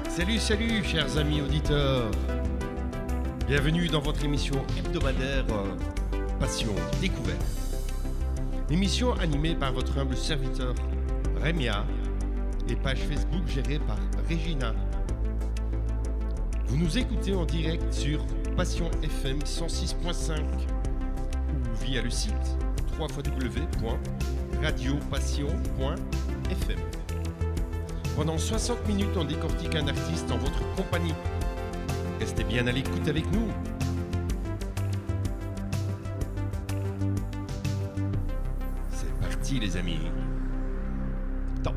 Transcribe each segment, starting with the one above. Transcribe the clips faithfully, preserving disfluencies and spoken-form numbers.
Salut, salut, chers amis auditeurs. Bienvenue dans votre émission hebdomadaire euh, Passion Découverte. Émission animée par votre humble serviteur Rémia et page Facebook gérée par Régina. Vous nous écoutez en direct sur Passion F M cent six point cinq ou via le site w w w point radio passion point f m. Pendant soixante minutes, on décortique un artiste en votre compagnie. Restez bien à l'écoute avec nous. C'est parti les amis. Top.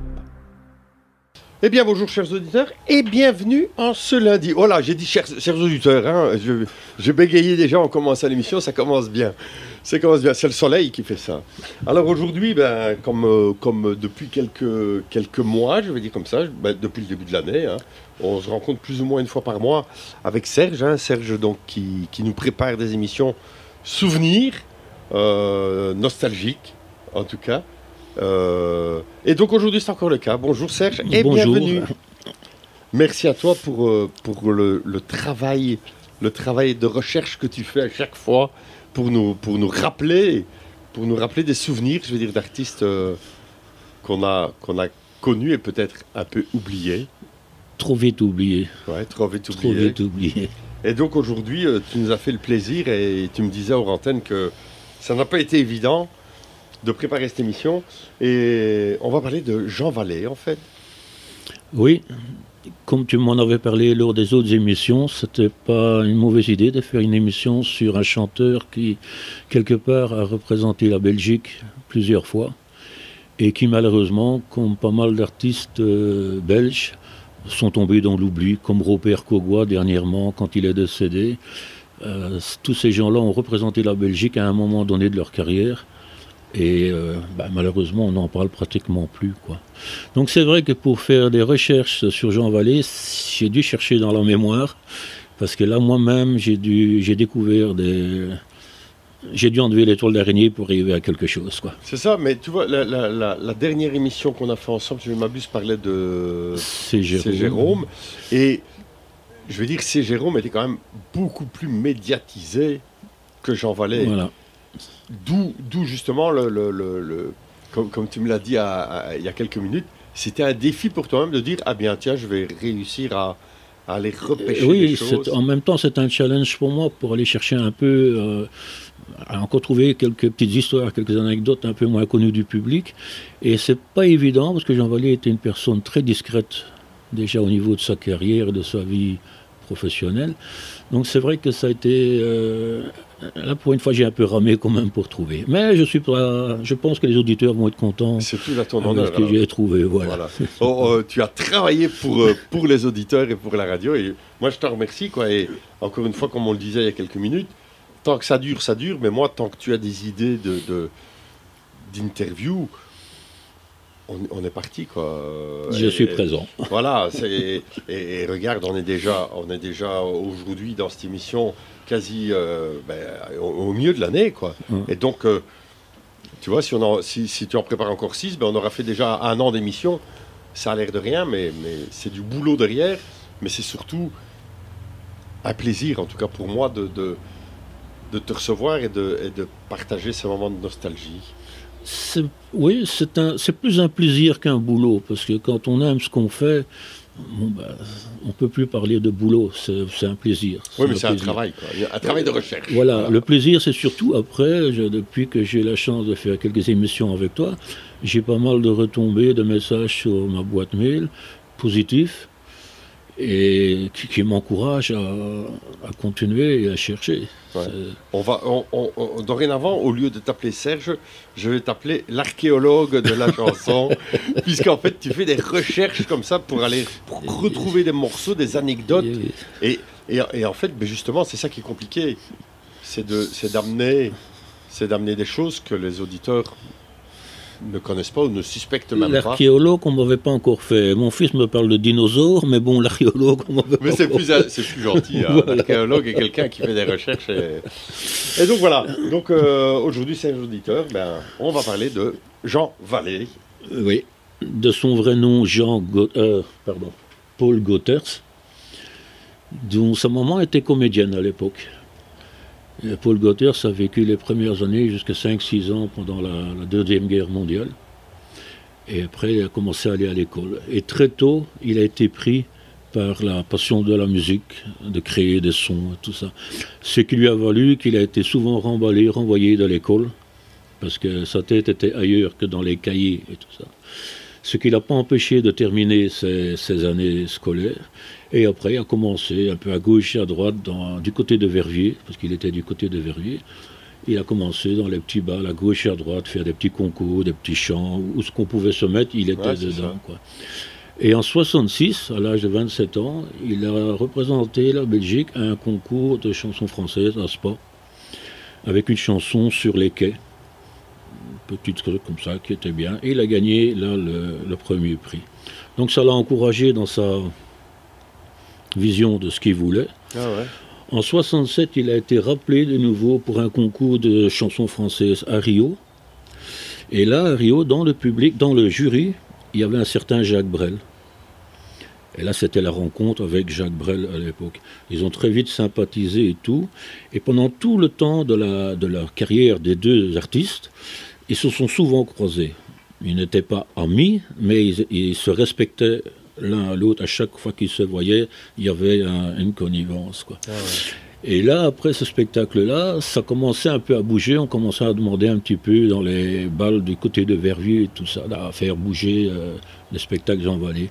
Eh bien bonjour chers auditeurs et bienvenue en ce lundi. Oh là, j'ai dit chers, chers auditeurs, hein, je, je bégayais déjà en commençant l'émission, ça commence bien. Ça commence bien, c'est le soleil qui fait ça. Alors aujourd'hui, ben, comme, euh, comme depuis quelques, quelques mois, je vais dire comme ça, ben, depuis le début de l'année, hein, on se rencontre plus ou moins une fois par mois avec Serge, hein, Serge donc, qui, qui nous prépare des émissions souvenirs, euh, nostalgiques en tout cas. Euh, et donc aujourd'hui c'est encore le cas. Bonjour Serge et Bonjour. bienvenue. Merci à toi pour, euh, pour le, le, travail, le travail de recherche que tu fais à chaque fois pour nous, pour nous, rappeler, pour nous rappeler des souvenirs, je veux dire, d'artistes euh, qu'on a, qu'on a connus et peut-être un peu oubliés. Trop vite oublié. Ouais, trop vite Trop oubliés. vite oublié. Et donc aujourd'hui, euh, tu nous as fait le plaisir et tu me disais hors antenne que ça n'a pas été évident de préparer cette émission. Et on va parler de Jean Vallée, en fait. Oui, comme tu m'en avais parlé lors des autres émissions, c'était pas une mauvaise idée de faire une émission sur un chanteur qui, quelque part, a représenté la Belgique plusieurs fois et qui, malheureusement, comme pas mal d'artistes euh, belges, sont tombés dans l'oubli, comme Robert Kogwa dernièrement, quand il est décédé. Euh, tous ces gens-là ont représenté la Belgique à un moment donné de leur carrière. Et euh, bah, malheureusement, on n'en parle pratiquement plus, quoi. Donc c'est vrai que pour faire des recherches sur Jean Vallée, j'ai dû chercher dans la mémoire, parce que là, moi-même, j'ai dû, j'ai découvert des... J'ai dû enlever les toiles d'araignée pour arriver à quelque chose, quoi. C'est ça, mais tu vois, la, la, la, la dernière émission qu'on a fait ensemble, je m'abuse, parlait de... C'est Jérôme. C'est Jérôme. Et je veux dire, c'est Jérôme était quand même beaucoup plus médiatisé que Jean Vallée. Voilà. D'où, d'où justement, le, le, le, le comme, comme tu me l'as dit à, à, il y a quelques minutes, c'était un défi pour toi-même de dire, ah bien tiens, je vais réussir à, à aller repêcher oui, des choses. En même temps, c'est un challenge pour moi pour aller chercher un peu, euh, à encore trouver quelques petites histoires, quelques anecdotes un peu moins connues du public. Et c'est pas évident parce que Jean Vallée était une personne très discrète déjà au niveau de sa carrière et de sa vie professionnelle. Donc c'est vrai que ça a été... Euh, là, pour une fois, j'ai un peu ramé quand même pour trouver. Mais je suis pas... Je pense que les auditeurs vont être contents. C'est tout à ton avec honneur. ce que j'ai trouvé, voilà. voilà. Oh, euh, tu as travaillé pour, euh, pour les auditeurs et pour la radio. Et moi, je te remercie, quoi. Et encore une fois, comme on le disait il y a quelques minutes, tant que ça dure, ça dure. Mais moi, tant que tu as des idées de, de, d'interview, on, on est parti, quoi. Je et, suis présent. Voilà. C'est, et, et regarde, on est déjà, on est déjà aujourd'hui dans cette émission quasi euh, ben, au, au milieu de l'année, quoi. Mmh. Et donc, euh, tu vois, si, on en, si, si tu en prépares encore six, ben, on aura fait déjà un an d'émission. Ça a l'air de rien, mais, mais c'est du boulot derrière. Mais c'est surtout un plaisir, en tout cas pour moi, de, de, de te recevoir et de, et de partager ce moment de nostalgie. C'est, oui, c'est, un, c'est plus un plaisir qu'un boulot, parce que quand on aime ce qu'on fait, bon, ben, on ne peut plus parler de boulot, c'est, c'est un plaisir. C'est oui, mais un c'est plaisir. un travail, quoi. Un travail de recherche. Voilà, voilà. Le plaisir, c'est surtout après, je, depuis que j'ai la chance de faire quelques émissions avec toi, j'ai pas mal de retombées, de messages sur ma boîte mail, positifs, et qui, qui m'encouragent à, à continuer et à chercher. Ouais. On va, on, on, on, dorénavant, au lieu de t'appeler Serge, je vais t'appeler l'archéologue de la chanson, puisqu'en fait, tu fais des recherches comme ça pour aller pour retrouver des morceaux, des anecdotes. Et, et, et en fait, ben justement, c'est ça qui est compliqué. C'est, de, c'est, d'amener, c'est d'amener des choses que les auditeurs ne connaissent pas ou ne suspectent même pas. L'archéologue, on ne m'avait pas encore fait. Mon fils me parle de dinosaures, mais bon, l'archéologue, on m'avait mais pas c'est encore plus, fait. C'est plus gentil. Hein. Voilà. L'archéologue est quelqu'un qui fait des recherches. Et, et donc voilà. Donc euh, aujourd'hui, c'est un auditeur. Ben, on va parler de Jean Vallée. Oui. De son vrai nom, Jean Go- euh, pardon, Paul Goethers. dont sa maman était comédienne à l'époque. Et Paul Goethers a vécu les premières années jusqu'à cinq six ans pendant la, la Deuxième Guerre mondiale. Et après, il a commencé à aller à l'école. Et très tôt, il a été pris par la passion de la musique, de créer des sons et tout ça. Ce qui lui a valu qu'il a été souvent remballé, renvoyé de l'école, parce que sa tête était ailleurs que dans les cahiers et tout ça. Ce qui ne l'a pas empêché de terminer ses, ses années scolaires. Et après, il a commencé un peu à gauche et à droite, dans, du côté de Verviers, parce qu'il était du côté de Verviers. Il a commencé dans les petits bals, à gauche et à droite, faire des petits concours, des petits chants, où ce qu'on pouvait se mettre, il était ouais, dedans, quoi. Et en soixante-six, à l'âge de vingt-sept ans, il a représenté la Belgique à un concours de chansons françaises à Spa, avec une chanson sur les quais, une petite truc comme ça qui était bien, et il a gagné là le, le premier prix. Donc ça l'a encouragé dans sa vision de ce qu'il voulait. Ah ouais. En soixante-sept, il a été rappelé de nouveau pour un concours de chansons françaises à Rio. Et là, à Rio, dans le public, dans le jury, il y avait un certain Jacques Brel. Et là, c'était la rencontre avec Jacques Brel à l'époque. Ils ont très vite sympathisé et tout. Et pendant tout le temps de la, de la carrière des deux artistes, ils se sont souvent croisés. Ils n'étaient pas amis, mais ils, ils se respectaient l'un à l'autre. À chaque fois qu'ils se voyaient, il y avait un, une connivence, quoi. Ah ouais. Et là, après ce spectacle-là, ça commençait un peu à bouger. On commençait à demander un petit peu dans les balles du côté de Verviers et tout ça, à faire bouger euh, les spectacles Jean Vallée.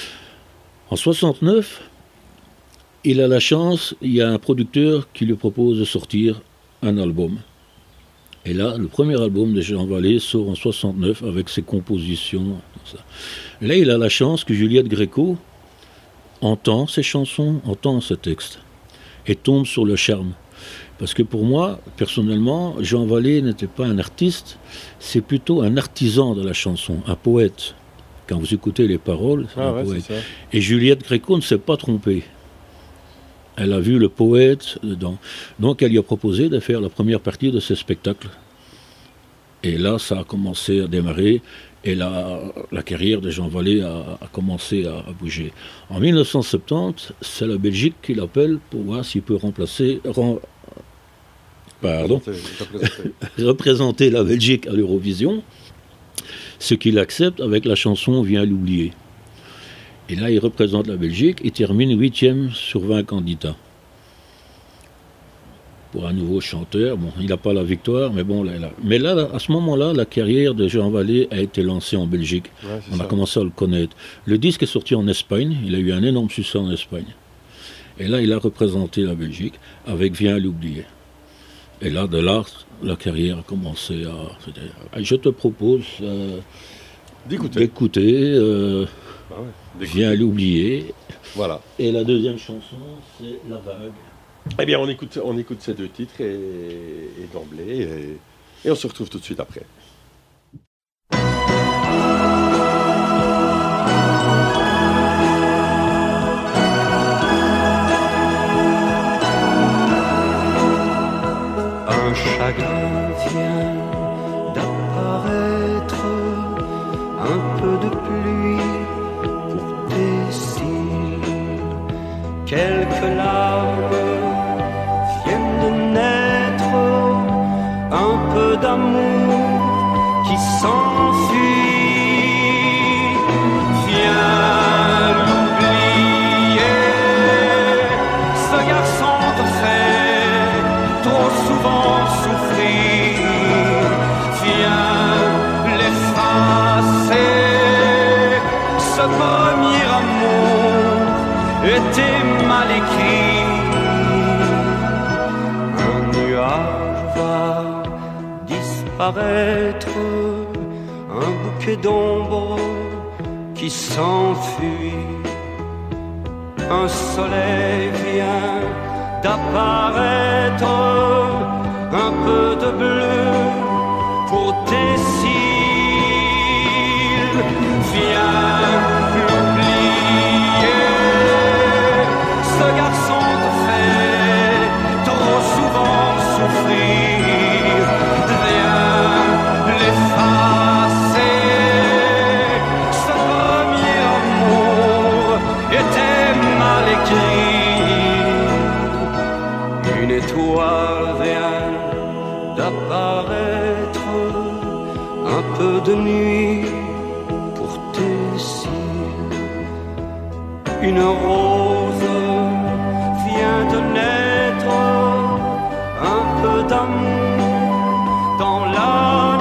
En soixante-neuf, il a la chance, il y a un producteur qui lui propose de sortir un album. Et là, le premier album de Jean Vallée sort en soixante-neuf avec ses compositions. Tout ça. Là, il a la chance que Juliette Gréco entend ses chansons, entend ses textes, et tombe sur le charme. Parce que pour moi, personnellement, Jean Vallée n'était pas un artiste, c'est plutôt un artisan de la chanson, un poète. Quand vous écoutez les paroles, c'est ah un ouais, poète. C'est et Juliette Gréco ne s'est pas trompée. Elle a vu le poète dedans. Donc elle lui a proposé de faire la première partie de ce spectacle. Et là, ça a commencé à démarrer. Et la, la carrière de Jean Vallée a, a commencé à, à bouger. En mille neuf cent soixante-dix, c'est la Belgique qui l'appelle pour voir s'il peut remplacer, rem, pardon, représenter la Belgique à l'Eurovision, ce qu'il accepte avec la chanson « Viens l'oublier ». Et là, il représente la Belgique et termine huitième sur vingt candidats. Pour un nouveau chanteur, bon, il n'a pas la victoire, mais bon, là, là. Mais là, à ce moment-là, la carrière de Jean Vallée a été lancée en Belgique. Ouais, on ça. a commencé à le connaître. Le disque est sorti en Espagne, il a eu un énorme succès en Espagne. Et là, il a représenté la Belgique avec Viens l'oublier. Et là, de là, la carrière a commencé à... Je te propose euh, d'écouter euh, bah ouais, Viens l'oublier. Voilà. Et la deuxième chanson, c'est La Vague. Eh bien, on écoute, on écoute ces deux titres et, et d'emblée, et, et on se retrouve tout de suite après. Un chagrin vient d'apparaître, un peu de pluie pour tes cils, quelques larmes un peu d'amour qui s'enfuit. Viens l'oublier, ce garçon te fait trop souvent souffrir. Viens l'effacer, ce premier amour était mal écrit. Paraître un bouquet d'ombre qui s'enfuit. Un soleil vient d'apparaître, un peu de bleu pour tes cils. Viens l'oublier, ce garçon te fait trop souvent souffrir. Était mal écrit. un peu de nuit pour tes cils. Une rose vient de naître, un peu d'amour dans la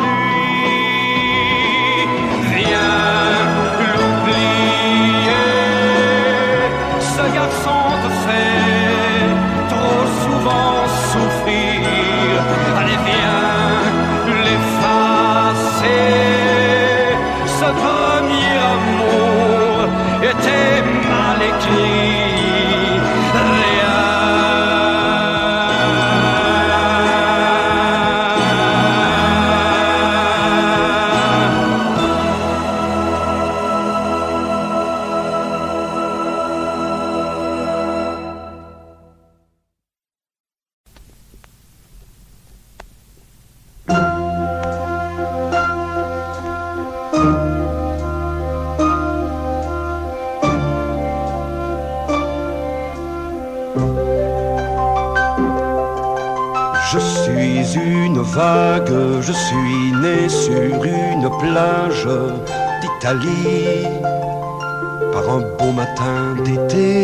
nuit. Viens l'oublier, ce garçon te fait trop souvent souffrir. Allez viens l'effacer, ce premier amour était mal écrit. Je suis une vague, je suis né sur une plage d'Italie par un beau matin d'été.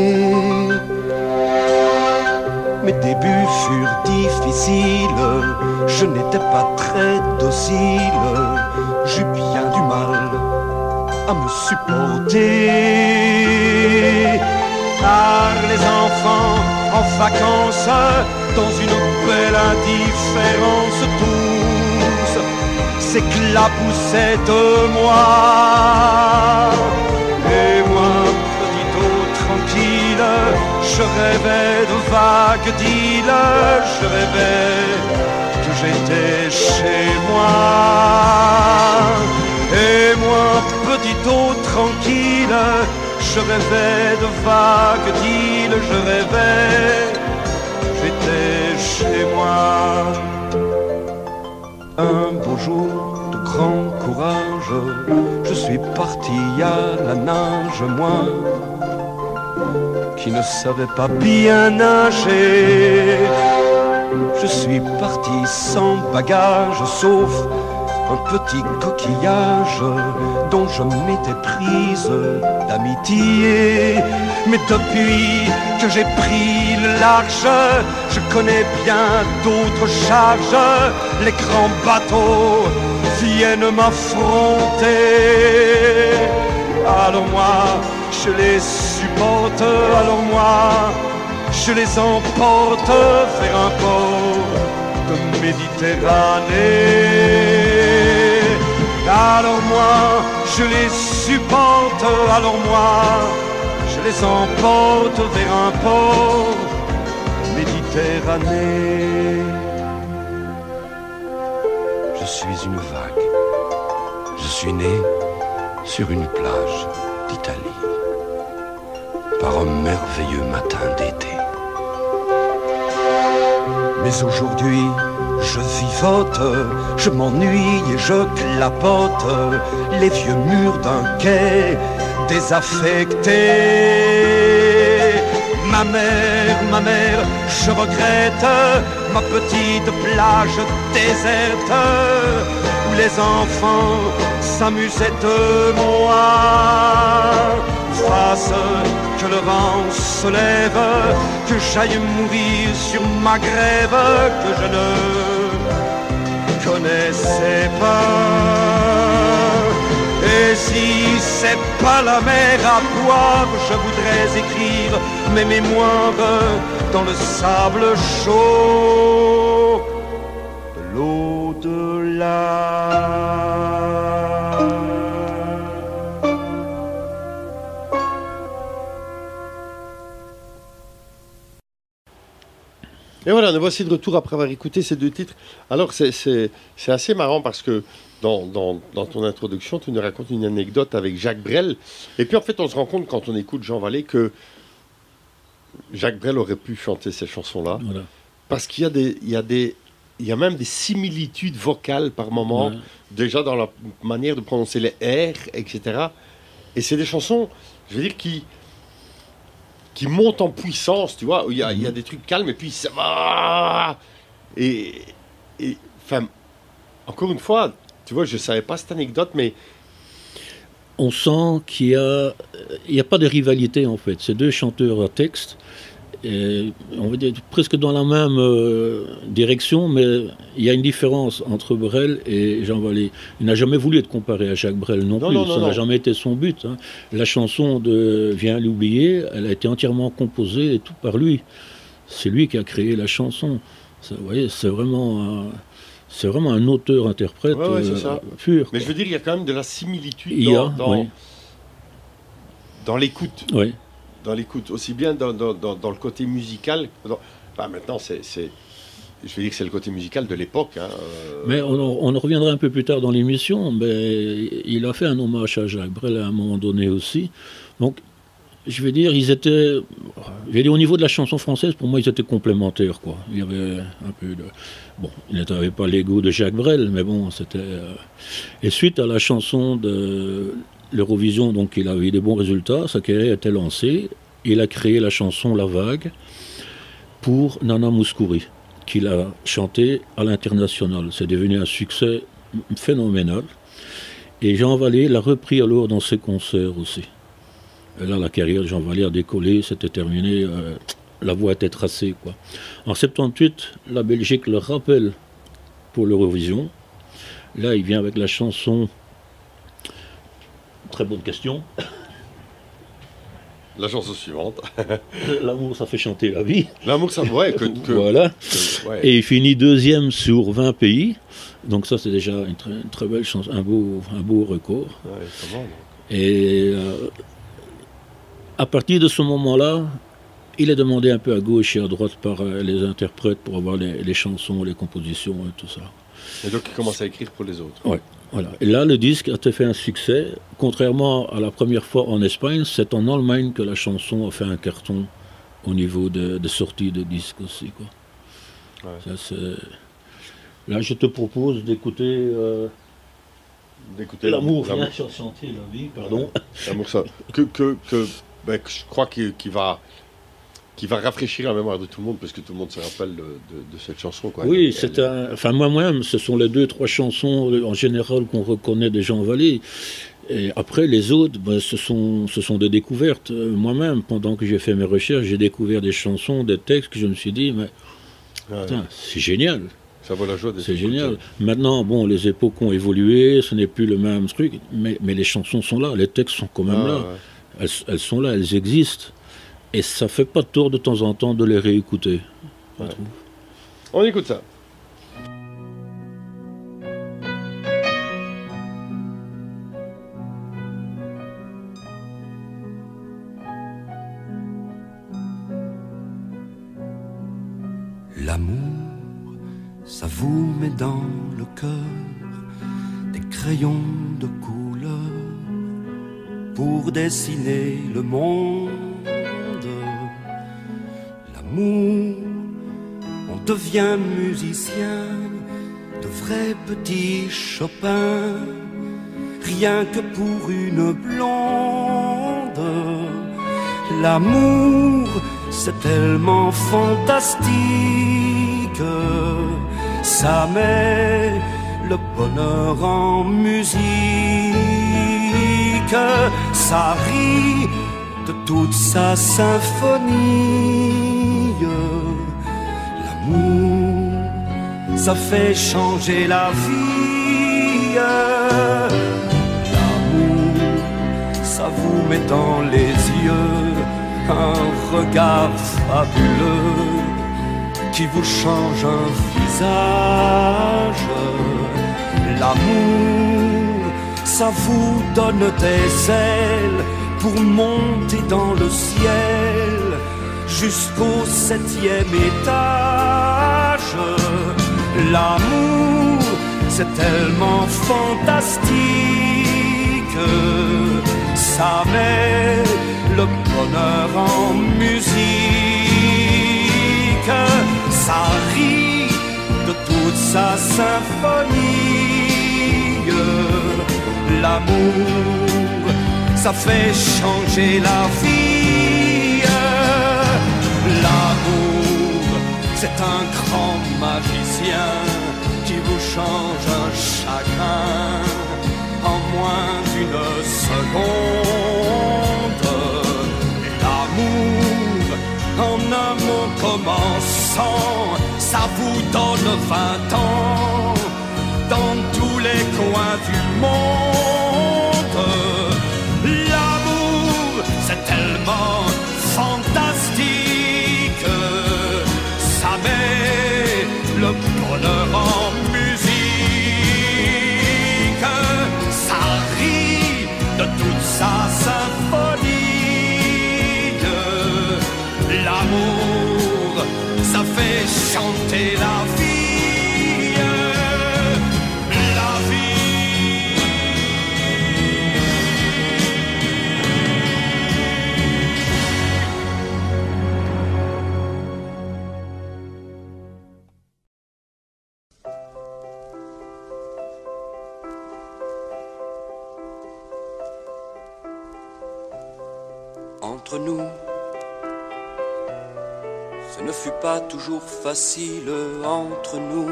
Mes débuts furent difficiles, je n'étais pas très docile, j'eus bien du mal à me supporter. Car les enfants en vacances, dans une belle indifférence tous, s'éclaboussaient de moi. Et moi, petito tranquille, je rêvais de vagues d'îles, je rêvais que j'étais chez moi. Et moi, petito tranquille, je rêvais de vagues d'îles, je rêvais, j'étais chez moi. Un beau jour de grand courage, je suis parti à la nage, moi, qui ne savais pas bien nager. Je suis parti sans bagage, sauf un petit coquillage dont je m'étais prise d'amitié. Mais depuis que j'ai pris le large, je connais bien d'autres charges. Les grands bateaux viennent m'affronter. Alors moi, je les supporte. Alors moi, je les emporte vers un port de Méditerranée. Alors moi, je les supporte, alors moi, je les emporte vers un port Méditerranée. Je suis une vague, je suis né sur une plage d'Italie, par un merveilleux matin d'été. Mais aujourd'hui, je vivote, je m'ennuie et je clapote les vieux murs d'un quai désaffecté. Ma mère, ma mère, je regrette ma petite plage déserte où les enfants s'amusaient de moi. Fasse que le vent se lève, que j'aille mourir sur ma grève que je ne connaissais pas. Et si c'est pas la mer à boire, je voudrais écrire mes mémoires dans le sable chaud de l'au-delà. Et voilà, nous voici de retour après avoir écouté ces deux titres. Alors, c'est, c'est, c'est assez marrant parce que dans, dans, dans ton introduction, tu nous racontes une anecdote avec Jacques Brel. Et puis, en fait, on se rend compte, quand on écoute Jean Vallée, que Jacques Brel aurait pu chanter ces chansons-là. Voilà. Parce qu'il y a, des, il y, a des, il y a même des similitudes vocales par moment, ouais. Déjà dans la manière de prononcer les R, et cetera. Et c'est des chansons, je veux dire, qui... qui monte en puissance, tu vois, il y a, il y a des trucs calmes et puis ça va. Et, et enfin, encore une fois, Tu vois, je ne savais pas cette anecdote, mais... On sent qu'il n'y a, il y a pas de rivalité, en fait. C'est deux chanteurs à texte, et on va dire presque dans la même euh, direction, mais il y a une différence entre Brel et Jean Vallée. Il n'a jamais voulu être comparé à Jacques Brel non, non plus, non, non, ça n'a jamais été son but. Hein. La chanson de Viens l'oublier, elle a été entièrement composée et tout par lui. C'est lui qui a créé la chanson. Ça, vous voyez, c'est vraiment... Euh, C'est vraiment un auteur-interprète ouais, ouais, euh, ça. pur. Mais quoi. Je veux dire, il y a quand même de la similitude il dans, y a, dans, oui. dans l'écoute. Oui. Dans l'écoute, aussi bien dans, dans, dans, dans le côté musical. Dans, bah maintenant, c'est, c'est, je vais dire que c'est le côté musical de l'époque. Hein, euh... Mais on, on en reviendra un peu plus tard dans l'émission. Mais il a fait un hommage à Jacques Brel à un moment donné aussi. Donc, je vais dire, ils étaient, je vais dire, au niveau de la chanson française, pour moi, ils étaient complémentaires, quoi. Il y avait un peu de, bon, il n'avait pas l'ego de Jacques Brel, mais bon, c'était. Euh... Et suite à la chanson de l'Eurovision, donc, il a eu des bons résultats, sa carrière était lancée. Il a créé la chanson La Vague pour Nana Mouskouri, qu'il a chantée à l'international. C'est devenu un succès phénoménal. Et Jean Vallée l'a repris alors dans ses concerts aussi. Et là, la carrière de Jean Vallée a décollé, c'était terminé, euh, la voie était tracée, quoi. En soixante-dix-huit, la Belgique le rappelle pour l'Eurovision. Là, il vient avec la chanson... Très bonne question. La chanson suivante. L'amour, ça fait chanter la vie. L'amour, ça... Ouais, que... que voilà. Que, ouais. Et il finit deuxième sur vingt pays. Donc ça, c'est déjà une très, une très belle chanson, un beau, un beau record. Ouais, comment, et... Euh, à partir de ce moment-là, il est demandé un peu à gauche et à droite par euh, les interprètes pour avoir les, les chansons, les compositions et tout ça. Et donc il commence à écrire pour les autres. Oui, voilà. Et là, le disque a fait un succès. Contrairement à la première fois en Espagne, c'est en Allemagne que la chanson a fait un carton au niveau de, de sortie de disque aussi, quoi. Ouais. Ça, c'est... Là, je te propose d'écouter... Euh... d'écouter l'amour, l'amour. Vient chanter la vie, pardon. L'amour, ça. Que... que, que... Ben, je crois qu'il, qu'il, va, qu'il va rafraîchir la mémoire de tout le monde, parce que tout le monde se rappelle de, de, de cette chanson, quoi. Oui, elle, c'est elle... un... Enfin, moi-même, ce sont les deux, trois chansons, en général, qu'on reconnaît de Jean Vallée. Et après, les autres, ben, ce, sont, ce sont des découvertes. Moi-même, pendant que j'ai fait mes recherches, j'ai découvert des chansons, des textes, que je me suis dit, mais ouais. Putain, c'est génial. Ça vaut la joie d'être C'est génial. Maintenant, bon, les époques ont évolué, ce n'est plus le même truc, mais, mais les chansons sont là, les textes sont quand même ah, là. Ouais. Elles, elles sont là, elles existent. Et ça fait pas de tort de temps en temps de les réécouter. Ouais. On écoute ça. L'amour, ça vous met dans le cœur des crayons de couleur pour dessiner le monde. L'amour, on devient musicien, de vrais petits Chopin, rien que pour une blonde. L'amour, c'est tellement fantastique, ça met le bonheur en musique. Ça rit de toute sa symphonie. L'amour, ça fait changer la vie. L'amour, ça vous met dans les yeux un regard fabuleux qui vous change un visage. L'amour, ça vous donne des ailes pour monter dans le ciel jusqu'au septième étage. L'amour, c'est tellement fantastique, ça met le bonheur en musique. Ça rit de toute sa symphonie. L'amour, ça fait changer la vie. L'amour, c'est un grand magicien qui vous change un chagrin sang, ça vous donne vingt ans dans tous les coins du monde. L'amour, c'est tellement fantastique, ça met le bonheur en musique, ça rit de toute sa symphonie. L'amour, ça fait chanter la vie, la vie. Entre nous, ce ne fut pas toujours facile entre nous.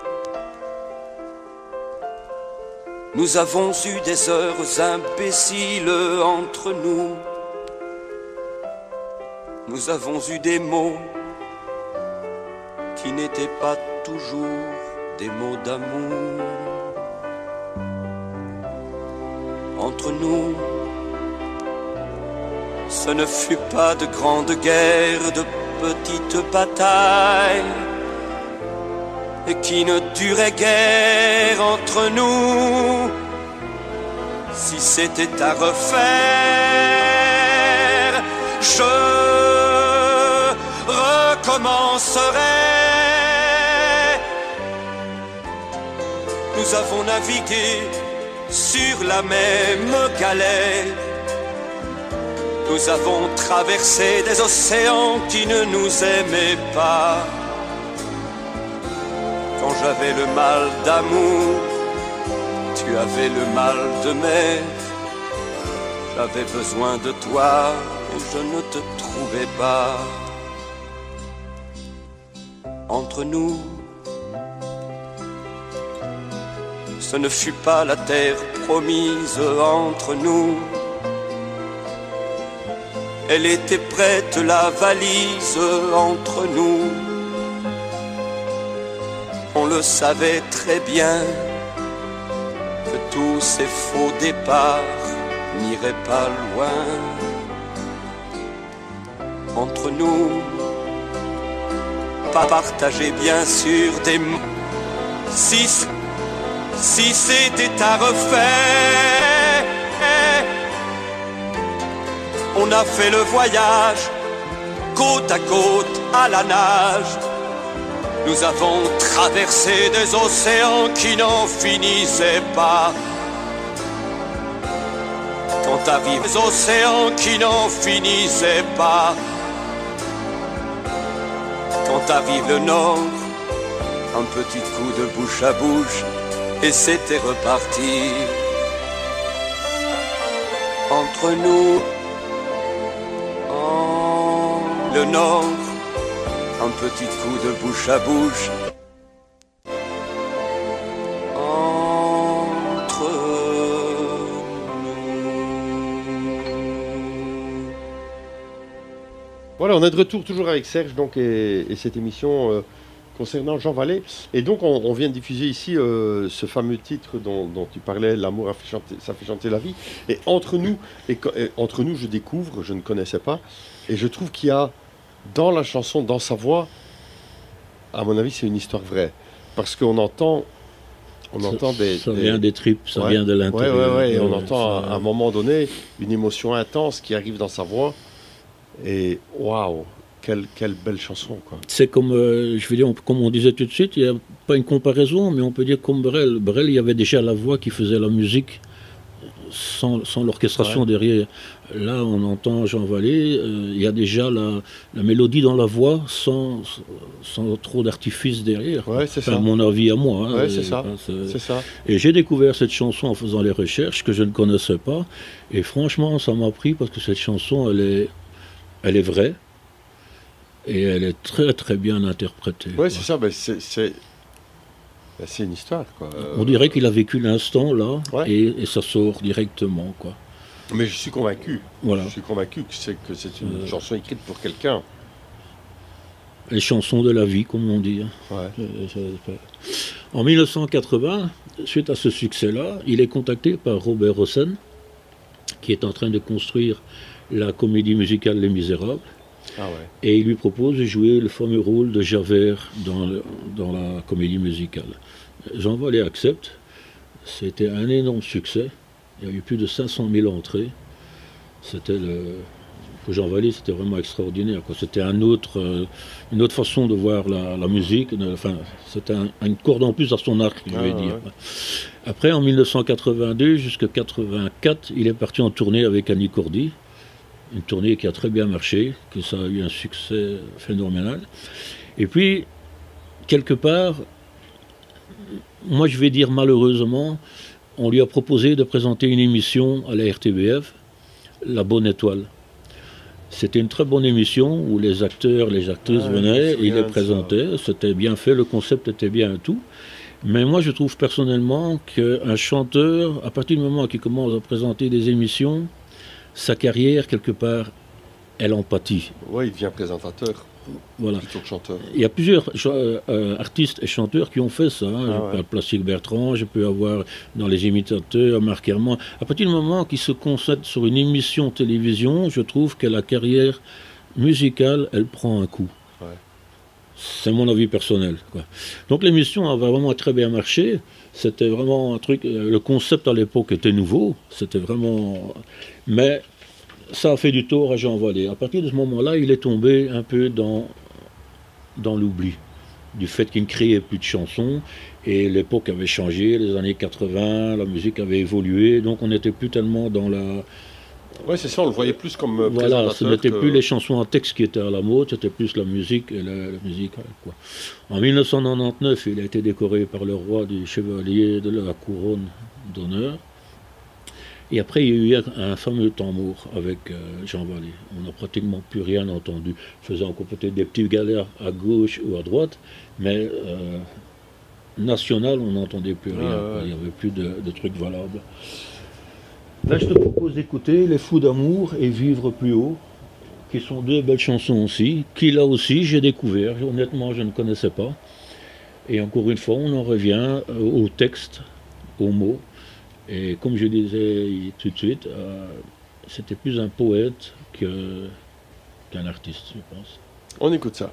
Nous avons eu des heures imbéciles entre nous. Nous avons eu des mots qui n'étaient pas toujours des mots d'amour. Entre nous, ce ne fut pas de grandes guerres, de petites batailles, et qui ne duraient guère entre nous. Si c'était à refaire, je recommencerai. Nous avons navigué sur la même galère. Nous avons traversé des océans qui ne nous aimaient pas. Quand j'avais le mal d'amour, tu avais le mal de mer. J'avais besoin de toi et je ne te trouvais pas. Entre nous, ce ne fut pas la terre promise entre nous. Elle était prête, la valise entre nous. On le savait très bien que tous ces faux départs n'iraient pas loin. Entre nous, pas partager bien sûr des mots. Si, si c'était à refaire, on a fait le voyage, côte à côte, à la nage. Nous avons traversé des océans qui n'en finissaient pas. Quand arrivent les océans qui n'en finissaient pas. Quand arrive le nord, un petit coup de bouche à bouche, et c'était reparti. Entre nous, le nord, un petit coup de bouche à bouche. Entre nous. Voilà, on est de retour toujours avec Serge donc, et, et cette émission euh, concernant Jean Vallée. Et donc on, on vient de diffuser ici euh, ce fameux titre dont, dont tu parlais, L'amour a fait chanter, ça fait chanter la vie. Et entre nous, et, et, entre nous, je découvre, je ne connaissais pas, et je trouve qu'il y a dans la chanson, dans sa voix, à mon avis, c'est une histoire vraie. Parce qu'on entend, on ça, entend des... Ça des... vient des tripes, ça ouais. vient de l'intérieur. Ouais, ouais, ouais, et on ouais, entend ça... à un moment donné une émotion intense qui arrive dans sa voix. Et waouh, quelle, quelle belle chanson, quoi. C'est comme, euh, je veux dire, comme on disait tout de suite, il n'y a pas une comparaison, mais on peut dire comme Brel. Brel, il y avait déjà la voix qui faisait la musique sans, sans l'orchestration ouais. derrière. Là, on entend Jean Vallée, euh, il y a déjà la, la mélodie dans la voix sans, sans trop d'artifice derrière. Ouais, c'est enfin, ça. Mon avis à moi. Hein, ouais, c'est ça. C'est ça. Et j'ai découvert cette chanson en faisant les recherches que je ne connaissais pas. Et franchement, ça m'a pris parce que cette chanson, elle est, elle est vraie. Et elle est très très bien interprétée. Oui, c'est ça. Ben c'est, c'est... Ben c'est une histoire, quoi. On dirait qu'il a vécu l'instant là, ouais. et, et ça sort directement, quoi. Mais je suis convaincu. Voilà. Je suis convaincu que c'est que c'est une euh... chanson écrite pour quelqu'un. les chansons de la vie, comme on dit. Ouais. En mille neuf cent quatre-vingts, suite à ce succès-là, il est contacté par Robert Hossein, qui est en train de construire la comédie musicale Les Misérables. Ah ouais. Et il lui propose de jouer le fameux rôle de Javert dans, le, dans la comédie musicale. Jean Vallée accepte. C'était un énorme succès. Il y a eu plus de cinq cent mille entrées. C'était le... Pour Jean Vallée, c'était vraiment extraordinaire. C'était un autre, euh, une autre façon de voir la, la musique. Enfin, c'était un, une corde en plus à son arc, je vais ah, dire. Ouais. Après, en mille neuf cent quatre-vingt-deux jusqu'à mille neuf cent quatre-vingt-quatre, il est parti en tournée avec Annie Cordy. Une tournée qui a très bien marché, que ça a eu un succès phénoménal. Et puis, quelque part, moi je vais dire malheureusement, on lui a proposé de présenter une émission à la R T B F, La Bonne Étoile. C'était une très bonne émission où les acteurs, les actrices ah, venaient, ils les présentaient, c'était bien fait, le concept était bien et tout. Mais moi je trouve personnellement qu'un chanteur, à partir du moment qu'il commence à présenter des émissions, sa carrière, quelque part, elle en pâtit. Oui, il devient présentateur, voilà. Plutôt que chanteur. Il y a plusieurs euh, artistes et chanteurs qui ont fait ça. Hein. Ah, je ouais. parle Plastique Bertrand, je peux avoir dans les imitateurs Marc Herman. À partir du moment qu'ils se concentrent sur une émission télévision, je trouve que la carrière musicale, elle prend un coup. Ouais. C'est mon avis personnel, quoi. Donc l'émission avait vraiment très bien marché. C'était vraiment un truc... Le concept à l'époque était nouveau. C'était vraiment... Mais ça a fait du tort à Jean Vallée. À partir de ce moment-là, il est tombé un peu dans, dans l'oubli. Du fait qu'il ne créait plus de chansons. Et l'époque avait changé, les années quatre-vingts, la musique avait évolué. Donc on n'était plus tellement dans la... Oui, c'est ça, on le voyait plus comme voilà, ce n'était que... plus les chansons en texte qui étaient à la mode, c'était plus la musique et la, la musique. Quoi. En mille neuf cent quatre-vingt-dix-neuf, il a été décoré par le roi du Chevalier de la Couronne d'honneur. Et après, il y a eu un fameux temps mort avec euh, Jean Vallée. On n'a pratiquement plus rien entendu, faisant peut-être des petits galères à gauche ou à droite, mais euh, national, on n'entendait plus rien. Ah, ouais. Il n'y avait plus de, de trucs valables. Là, je te propose d'écouter Les Fous d'amour et Vivre plus haut, qui sont deux belles chansons aussi, qui là aussi j'ai découvert. Honnêtement, je ne connaissais pas. Et encore une fois, on en revient au texte, aux mots. Et comme je disais tout de suite, euh, c'était plus un poète que, qu'un artiste, je pense. On écoute ça.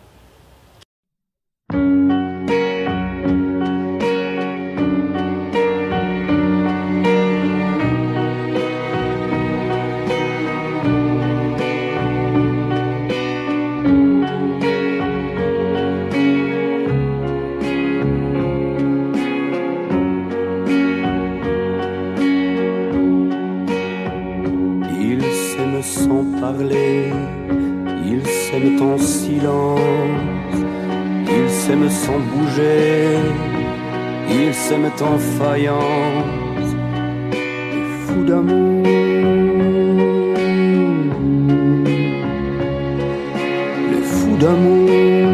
Ils s'aiment en silence, ils s'aiment sans bouger, ils s'aiment en faïence, les fous d'amour, les fous d'amour.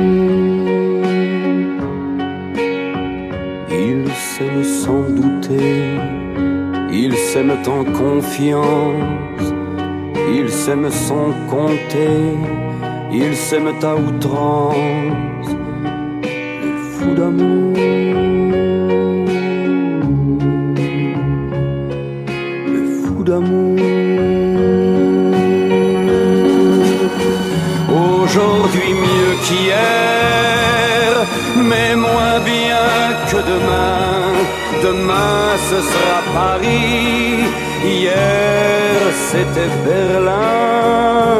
Ils s'aiment sans douter, ils s'aiment en confiance, ils s'aiment sans compter, ils s'aiment à outrance, les fous d'amour, les fous d'amour. Aujourd'hui mieux qu'hier, mais moins bien que demain. Demain ce sera Paris, hier c'était Berlin.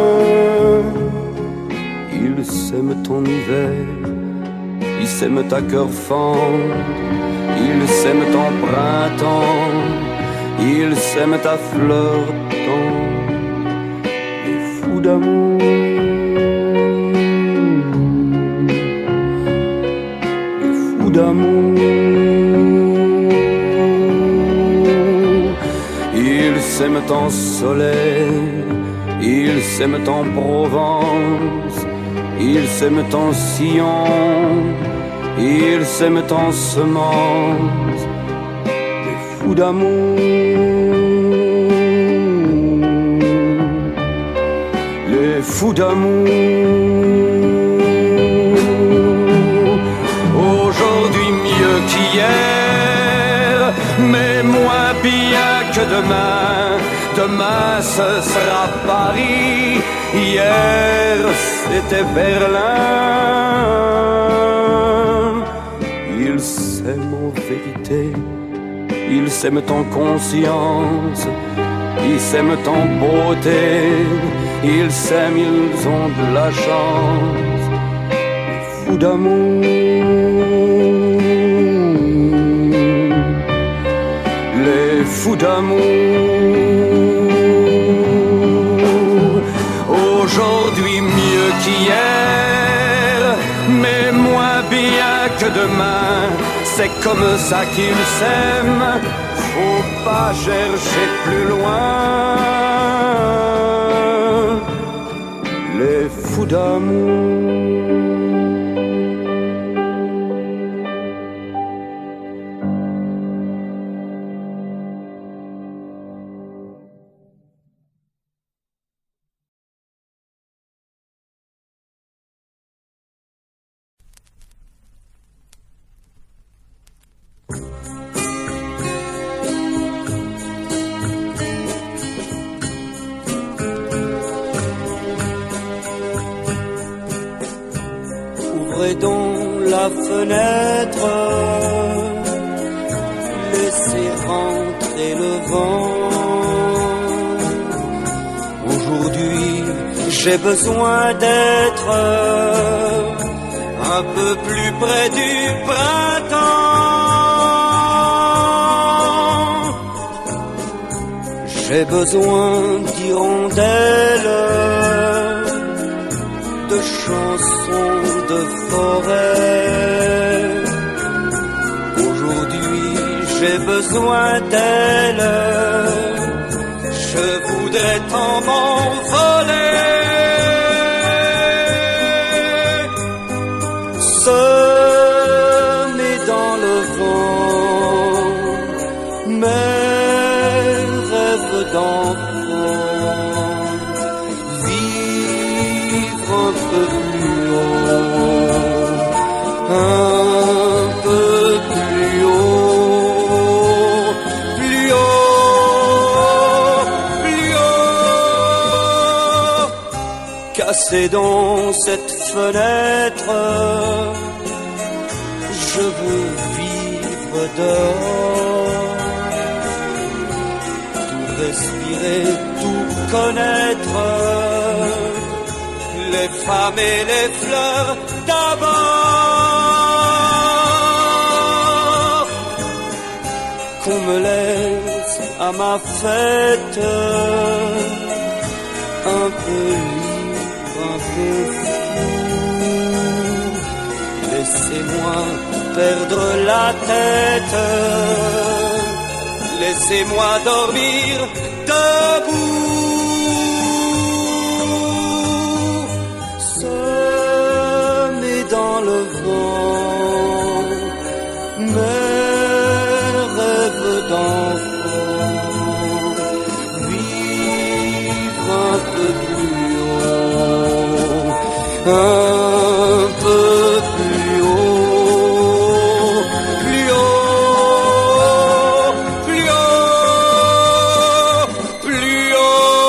Ils s'aiment en hiver, ils s'aiment à cœur fendre, ils s'aiment en printemps, ils s'aiment à fleurs tendres, les fous d'amour, les fous d'amour. Ils s'aiment en soleil, ils s'aiment en Provence, ils s'aiment en sillon, ils s'aiment en semence, les fous d'amour, les fous d'amour. qu'hier, mais moins bien que demain. Demain ce sera Paris, hier c'était Berlin. Ils s'aiment en vérité, ils s'aiment en conscience, ils s'aiment en beauté, ils s'aiment, ils ont de la chance. Fous d'amour, les fous d'amour. Aujourd'hui mieux qu'hier, mais moins bien que demain. C'est comme ça qu'ils s'aiment, faut pas chercher plus loin. Les fous d'amour. Ouvrez donc la fenêtre, laissez rentrer le vent. Aujourd'hui, j'ai besoin d'être un peu plus près du printemps. J'ai besoin d'hirondelles, de chansons de forêt. Aujourd'hui j'ai besoin d'elle, je voudrais tant m'envoler. Semer dans le vent mes rêves d'enfant, vivre un peu plus haut, un peu plus haut, plus haut, plus haut. Cassé dans cette fenêtre, je veux vivre dehors, tout respirer, tout connaître, les femmes et les fleurs d'abord. Qu'on me laisse à ma fête, un peu libre, un peu fou. Laissez-moi perdre la tête, laissez-moi dormir debout. Dans le vent mes rêves d'enfant, vivre un peu plus haut, un peu plus haut, plus haut, plus haut, plus haut.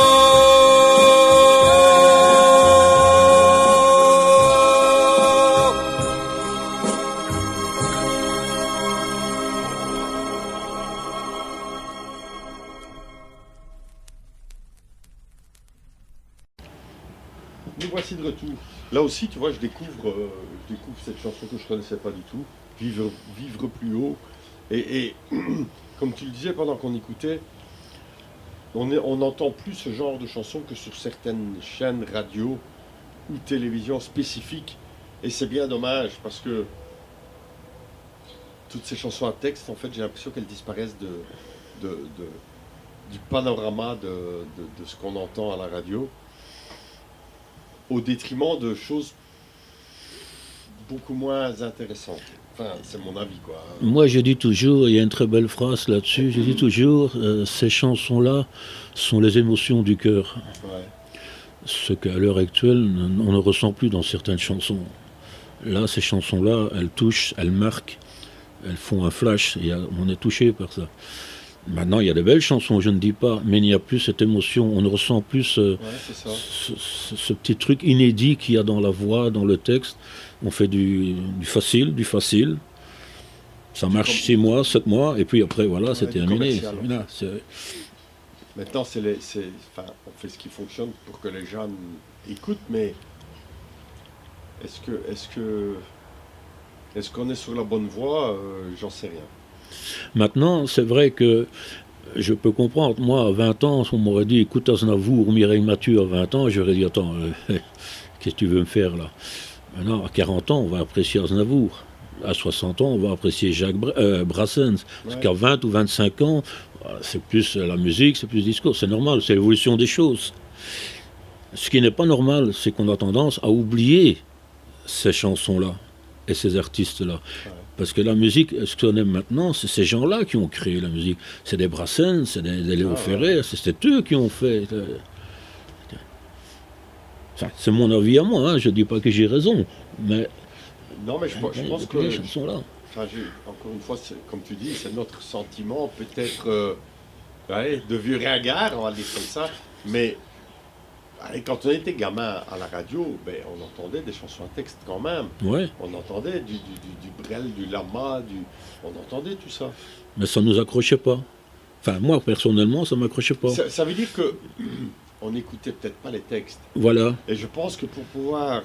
Nous voici de retour. Là aussi, tu vois, je découvre, euh, je découvre cette chanson que je ne connaissais pas du tout, Vivre, vivre plus haut. Et, et comme tu le disais pendant qu'on écoutait, on est, on n'entend plus ce genre de chanson que sur certaines chaînes radio ou télévision spécifiques. Et c'est bien dommage parce que toutes ces chansons à texte, en fait, j'ai l'impression qu'elles disparaissent de, de, de, du panorama de, de, de ce qu'on entend à la radio, au détriment de choses beaucoup moins intéressantes. Enfin, c'est mon avis, quoi. Moi, je dis toujours, il y a une très belle phrase là-dessus, je dis toujours, euh, ces chansons-là sont les émotions du cœur. Ouais. Ce qu'à l'heure actuelle, on ne ressent plus dans certaines chansons. Là, ces chansons-là, elles touchent, elles marquent, elles font un flash, et on est touché par ça. Maintenant, il y a de belles chansons, je ne dis pas, mais il n'y a plus cette émotion, on ne ressent plus euh, ouais, ça. Ce, ce, ce petit truc inédit qu'il y a dans la voix, dans le texte. On fait du, du facile, du facile. Ça marche six mois, sept mois, et puis après, voilà, ouais, c'est terminé. Maintenant, c'est les, c'est, enfin, on fait ce qui fonctionne pour que les gens écoutent, mais est-ce que, est-ce que, est-ce qu'on est sur la bonne voie? euh, J'en sais rien. Maintenant, c'est vrai que je peux comprendre. Moi, à vingt ans, on m'aurait dit, écoute Aznavour ou Mireille Mathieu à vingt ans, j'aurais dit, attends, euh, qu'est-ce que tu veux me faire là? Maintenant, à quarante ans, on va apprécier Aznavour. À soixante ans, on va apprécier Jacques Br euh, Brassens. Parce ouais. qu'à vingt ou vingt-cinq ans, c'est plus la musique, c'est plus le discours. C'est normal, c'est l'évolution des choses. Ce qui n'est pas normal, c'est qu'on a tendance à oublier ces chansons-là et ces artistes-là. Ouais. Parce que la musique, ce qu'on aime maintenant, c'est ces gens-là qui ont créé la musique. C'est des Brassens, c'est des, des Léo ah, Ferrer, ouais. c'est eux qui ont fait. Enfin, c'est mon avis à moi, hein. Je ne dis pas que j'ai raison, mais... Non, mais je, je pense que... Les chansons-là. Enfin, encore une fois, comme tu dis, c'est notre sentiment, peut-être euh, ouais, de vieux ringard, on va dire comme ça, mais... Quand on était gamin à la radio, ben, on entendait des chansons à texte quand même. Ouais. On entendait du, du, du, du Brel, du Lama, du... on entendait tout ça. Mais ça ne nous accrochait pas. Enfin, moi, personnellement, ça ne m'accrochait pas. Ça, ça veut dire que on n'écoutait peut-être pas les textes. Voilà. Et je pense que pour pouvoir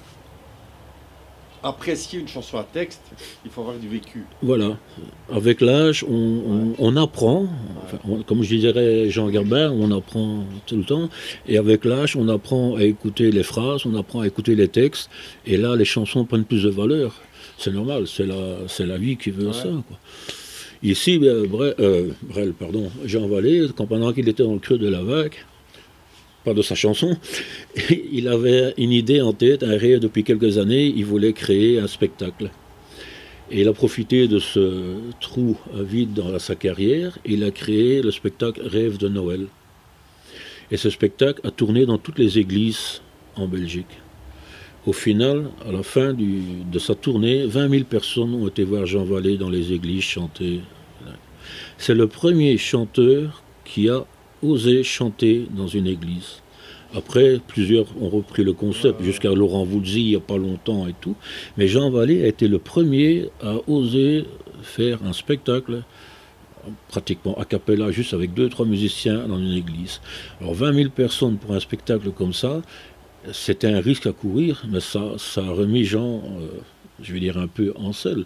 apprécier une chanson à texte, il faut avoir du vécu. Voilà. Avec l'âge, on, ouais. on, on apprend. Enfin, on, comme je dirais Jean Gabin, on apprend tout le temps. Et avec l'âge, on apprend à écouter les phrases, on apprend à écouter les textes. Et là, les chansons prennent plus de valeur. C'est normal, c'est la, c'est la vie qui veut ouais. ça, quoi. Ici, euh, Brel, euh, Brel, pardon, Jean Vallée, quand pendant qu'il était dans le creux de la vague, pas de sa chanson, il avait une idée en tête, un rêve depuis quelques années, il voulait créer un spectacle. Et il a profité de ce trou vide dans sa carrière, il a créé le spectacle Rêve de Noël. Et ce spectacle a tourné dans toutes les églises en Belgique. Au final, à la fin du, de sa tournée, vingt mille personnes ont été voir Jean Vallée dans les églises chanter. C'est le premier chanteur qui a osé chanter dans une église. Après, plusieurs ont repris le concept, ouais, jusqu'à Laurent Voulzy il n'y a pas longtemps et tout. Mais Jean Vallée a été le premier à oser faire un spectacle, pratiquement a cappella, juste avec deux, trois musiciens dans une église. Alors vingt mille personnes pour un spectacle comme ça, c'était un risque à courir, mais ça, ça a remis Jean, euh, je vais dire, un peu en selle.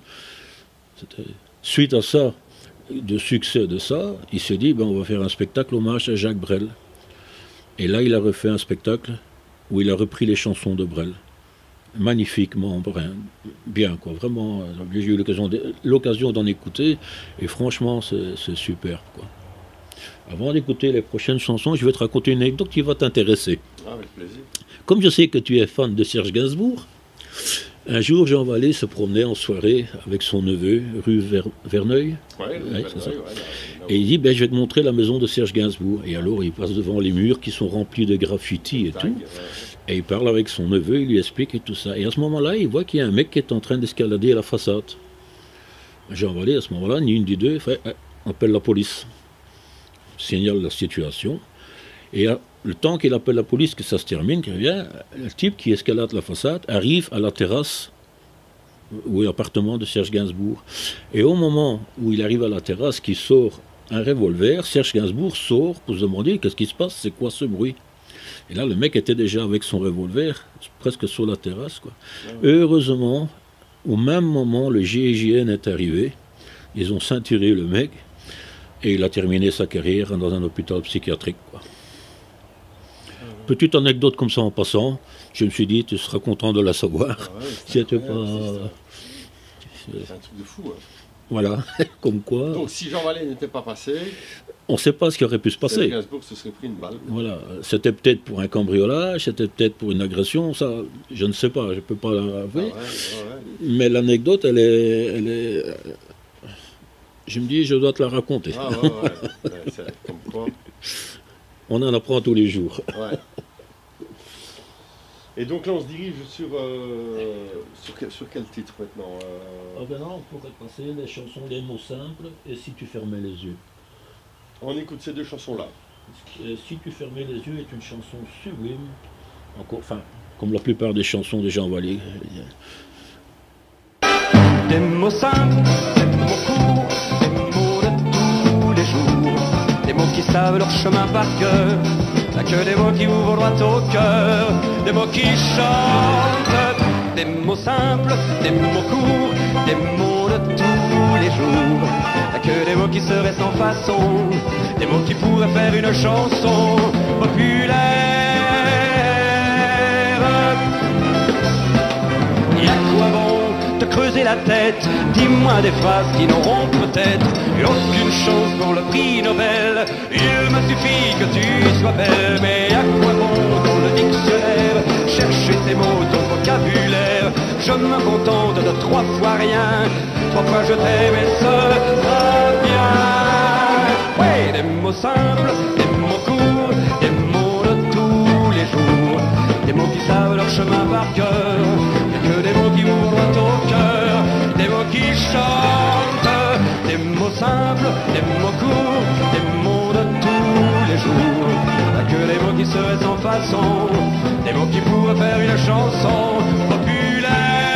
Suite à ça, de succès de ça, il s'est dit, ben, on va faire un spectacle hommage à Jacques Brel. Et là, il a refait un spectacle où il a repris les chansons de Brel. Magnifiquement, bien, quoi. Vraiment, j'ai eu l'occasion d'en écouter, et franchement, c'est super, quoi. Avant d'écouter les prochaines chansons, je vais te raconter une anecdote qui va t'intéresser. Ah, avec plaisir. Comme je sais que tu es fan de Serge Gainsbourg, un jour, Jean Vallée se promenait en soirée avec son neveu, rue Ver Verneuil. Ouais, ouais, ouais, c'est ça. Ouais, et il dit, ben, je vais te montrer la maison de Serge Gainsbourg. Et alors, il passe devant les murs qui sont remplis de graffitis et tout. Ouais. Et il parle avec son neveu, il lui explique et tout ça. Et à ce moment-là, il voit qu'il y a un mec qui est en train d'escalader la façade. Jean Vallée, à ce moment-là, ni une ni deux, fait, eh, appelle la police. Signale la situation. Et à, le temps qu'il appelle la police, que ça se termine, qu'il revient, le type qui escalade la façade arrive à la terrasse où est l'appartement de Serge Gainsbourg. Et au moment où il arrive à la terrasse, qu'il sort un revolver, Serge Gainsbourg sort pour se demander qu'est-ce qui se passe, c'est quoi ce bruit. Et là, le mec était déjà avec son revolver, presque sur la terrasse, quoi. Ouais. Heureusement, au même moment, le G I G N est arrivé. Ils ont ceinturé le mec et il a terminé sa carrière dans un hôpital psychiatrique, quoi. Petite anecdote comme ça en passant, je me suis dit, tu seras content de la savoir. Ah ouais, c'était pas... C'est un truc de fou. Hein. Voilà, comme quoi... Donc si Jean Vallée n'était pas passé... On ne sait pas ce qui aurait pu se passer. Gainsbourg se serait pris une balle. Voilà, c'était peut-être pour un cambriolage, c'était peut-être pour une agression, ça, je ne sais pas, je ne peux pas l'avouer. Ah ouais, ouais, ouais. Mais l'anecdote, elle est, elle est... Je me dis, je dois te la raconter. Ah ouais, ouais, ouais. C'est comme quoi... On en apprend tous les jours. Ouais. Et donc là, on se dirige sur, euh, sur, quel, sur quel titre maintenant euh... Ah ben là, on pourrait passer les chansons des mots simples et Si tu fermais les yeux. On écoute ces deux chansons-là. Si tu fermais les yeux est une chanson sublime, encore, enfin, comme la plupart des chansons de Jean Vallier. Des mots simples, des mots courts, des mots de tous les jours, des mots qui savent leur chemin par cœur, là que des mots qui ouvrent droit au cœur, des mots qui chantent, des mots simples, des mots courts, des mots de tous les jours, là que des mots qui seraient sans façon, des mots qui pourraient faire une chanson populaire. Et à quoi bon te creuser la tête? Dis-moi des phrases qui n'auront peut-être aucune chance pour le prix Nobel. Il me suffit que tu sois belle, mais à quoi bon dans le dictionnaire chercher tes mots, ton vocabulaire? Je me contente de trois fois rien, trois fois je t'aime et ce sera bien. Oui, des mots simples, des mots courts, des mots de tous les jours, des mots qui savent leur chemin par cœur, et que des mots qui ouvrent droit au cœur, des mots qui chantent, des mots simples, des mots courts, des mots de tous les jours, et que des mots qui seraient sans façon, des mots qui pourraient faire une chanson populaire.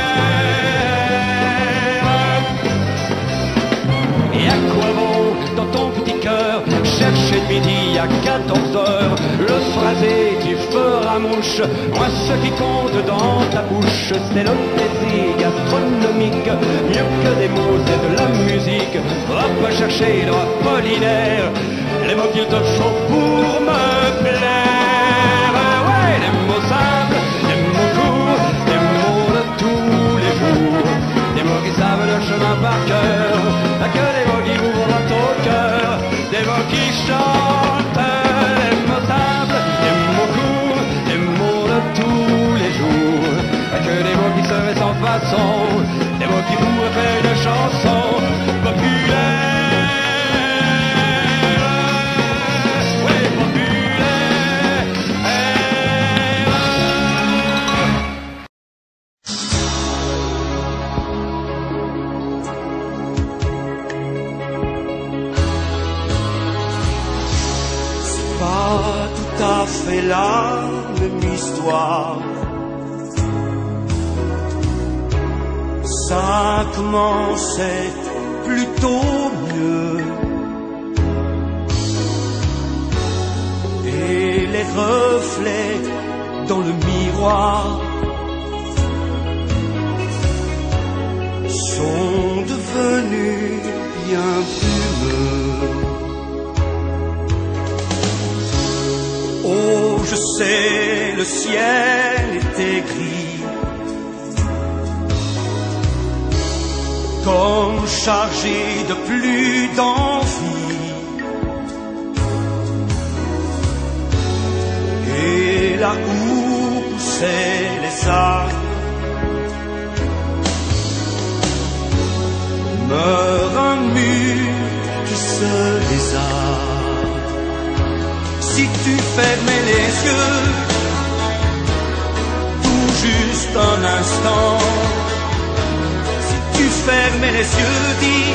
Et à quoi bon dans ton petit cœur chercher de midi à quatorze heures le phrasé qui fera mouche? Moi ce qui compte dans ta bouche c'est le plaisir gastronomique, mieux que des mots c'est de la musique. Va pas chercher dans Apollinaire les mots qu'il te faut pour me plaire. Ouais, des mots simples, des mots courts, des mots de tous les jours, des mots qui savent le chemin par cœur, que des mots qui ouvrent ton cœur, des mots qui chantent, des mots simples, des mots courts, des mots de tous les jours, que des mots qui seraient sans façon, des mots qui pourraient faire une chanson populaire. Oui, populaire. Pas tout à fait la même histoire. Ça commençait plutôt mieux. Et les reflets dans le miroir sont devenus bien brumeux. Oh, je sais, le ciel était gris, comme chargé de plus d'envie. Et là où poussaient les arbres meurt un mur qui se lézarde. Si tu fermais les yeux, tout juste un instant, si tu fermais les yeux, dis,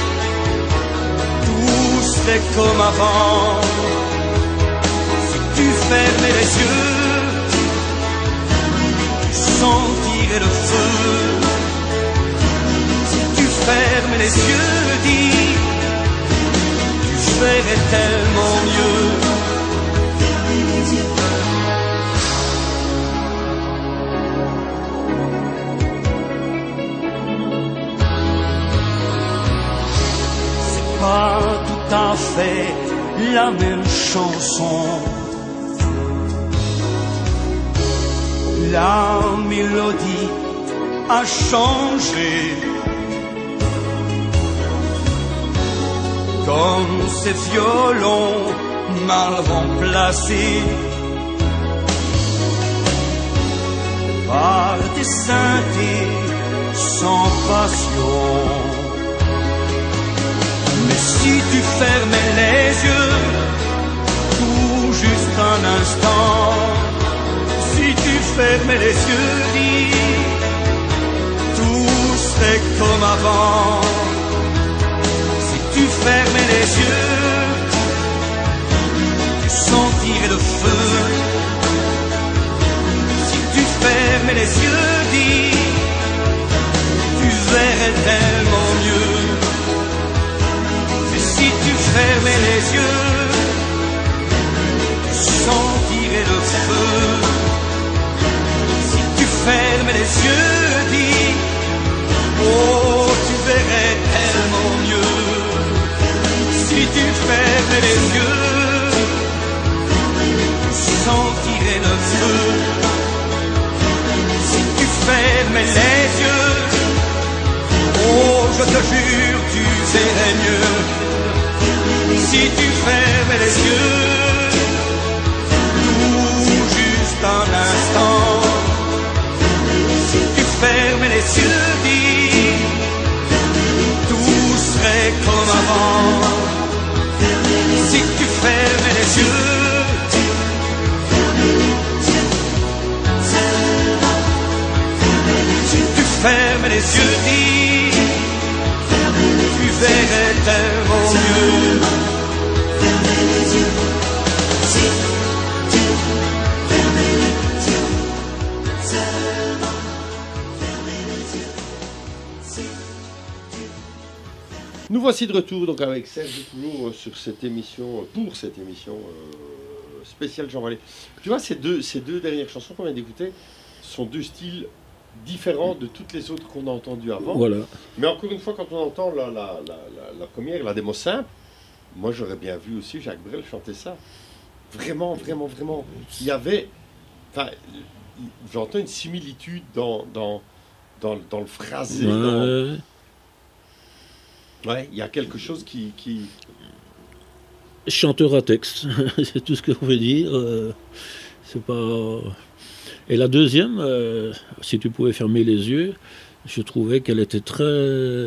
tout serait comme avant. Si tu fermais les yeux, tu sentirais le feu. Si tu fermais les yeux, dis, tu verrais tellement mieux. C'est pas tout à fait la même chanson. La mélodie a changé, comme ces violons mal remplacés par des synthés sans passion. Mais si tu fermais les yeux, tout juste un instant, si tu fermais comme avant. Si tu fermais les yeux, tu sentirais le feu. Si tu fermais les yeux, dis, tu verrais tellement mieux. Et si tu fermais les yeux, tu sentirais le feu. Si tu fermais les yeux, dis, oh, tu verrais tellement mieux. Si tu fermais les yeux, tu sentirais le feu. Si tu fermais les yeux, oh, je te jure, tu verrais mieux. Si tu fermais les yeux, tout juste un instant. Si tu fermais les yeux, dis, tout serait comme avant. Si tu fermais les yeux, si tu fermais les yeux, dis, tu verrais tellement mieux. Nous voici de retour donc avec Serge toujours sur cette émission, pour cette émission euh, spéciale Jean Vallée. Tu vois, ces deux, ces deux dernières chansons qu'on vient d'écouter sont deux styles différents de toutes les autres qu'on a entendues avant. Voilà. Mais encore une fois, quand on entend la, la, la, la, la première, la démo simple, moi j'aurais bien vu aussi Jacques Brel chanter ça. Vraiment, vraiment, vraiment. Il y avait... Enfin, j'entends une similitude dans, dans, dans, dans le phrasé. Ouais. Dans... Ouais, il y a quelque chose qui... qui... Chanteur à texte, c'est tout ce qu'on veut dire. Euh, c'est pas... Et la deuxième, euh, si tu pouvais fermer les yeux, je trouvais qu'elle était très...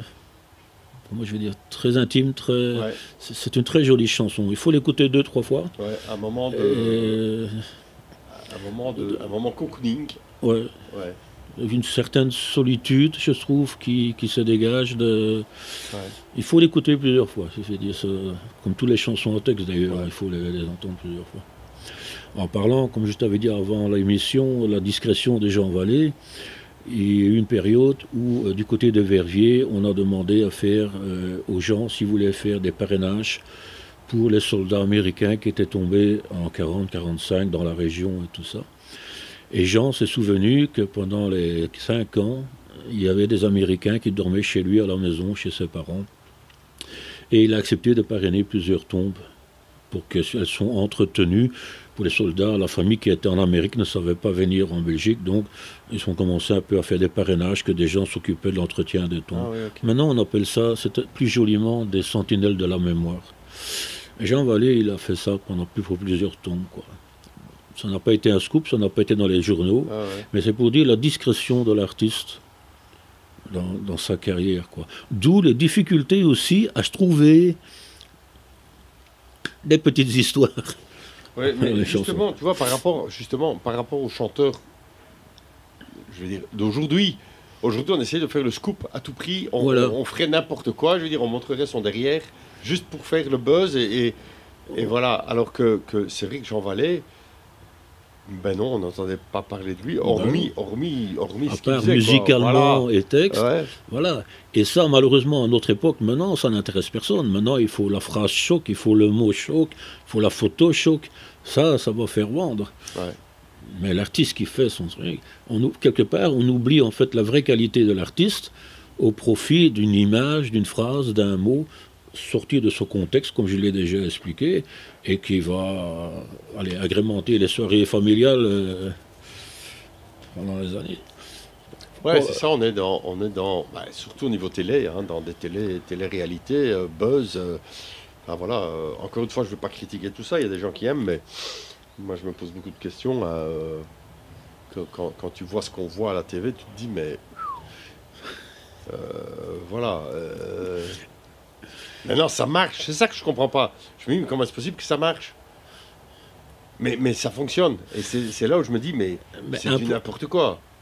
Moi, je vais dire très intime, très... Ouais. C'est, c'est une très jolie chanson. Il faut l'écouter deux, trois fois. Ouais, un moment de... Et... Un moment de... Un moment cocooning. Ouais. Ouais. Une certaine solitude, je trouve, qui, qui se dégage de... Ouais. Il faut l'écouter plusieurs fois, je veux dire, ça, comme toutes les chansons en texte d'ailleurs, Ouais. il faut les, les entendre plusieurs fois. En parlant, comme je t'avais dit avant l'émission, la discrétion des Jean Vallée, il y a eu une période où, euh, du côté de Verviers, on a demandé à faire euh, aux gens s'ils voulaient faire des parrainages pour les soldats américains qui étaient tombés en quarante quarante-cinq dans la région et tout ça. Et Jean s'est souvenu que pendant les cinq ans, il y avait des Américains qui dormaient chez lui à la maison, chez ses parents. Et il a accepté de parrainer plusieurs tombes pour qu'elles soient entretenues pour les soldats. La famille qui était en Amérique ne savait pas venir en Belgique, donc ils ont commencé un peu à faire des parrainages, que des gens s'occupaient de l'entretien des tombes. Ah oui, okay. Maintenant, on appelle ça, c'était plus joliment, des sentinelles de la mémoire. Et Jean Vallée, il a fait ça pendant plus, pour plusieurs tombes, quoi. Ça n'a pas été un scoop, ça n'a pas été dans les journaux, Ah ouais. mais c'est pour dire la discrétion de l'artiste dans, dans sa carrière, quoi. D'où les difficultés aussi à se trouver des petites histoires. Ouais, mais Les justement, chansons. tu vois, par rapport, justement, par rapport aux chanteurs, je veux dire, d'aujourd'hui, aujourd'hui, on essaie de faire le scoop à tout prix, on, Voilà. on, on ferait n'importe quoi, je veux dire, on montrerait son derrière, juste pour faire le buzz, et, et, et voilà. Alors que, que c'est vrai que Jean Vallée, ben non, on n'entendait pas parler de lui, hormis, hormis, hormis À ce qu'il part faisait, quoi. musicalement Voilà. et texte, Ouais. voilà. Et ça, malheureusement, à notre époque, maintenant, ça n'intéresse personne. Maintenant, il faut la phrase choc, il faut le mot choc, il faut la photo choc. Ça, ça va faire vendre. Ouais. Mais l'artiste qui fait son truc, on, ou- quelque part, on oublie en fait la vraie qualité de l'artiste au profit d'une image, d'une phrase, d'un mot sorti de son contexte, comme je l'ai déjà expliqué, et qui va euh, aller agrémenter les soirées familiales euh, pendant les années. Ouais, Bon, c'est ça, on est dans, on est dans bah, surtout au niveau télé, hein, dans des télé, télé-réalités, euh, buzz. euh, enfin, voilà, euh, encore une fois, je ne veux pas critiquer tout ça, il y a des gens qui aiment, mais moi je me pose beaucoup de questions. euh, que, quand, quand tu vois ce qu'on voit à la T V, tu te dis, mais euh, voilà. Euh, maintenant, ça marche, c'est ça que je comprends pas. Je me dis, mais comment c'est possible que ça marche? Mais, mais ça fonctionne, et c'est c'est là où je me dis, mais Mais c'est un du peu- n'importe quoi.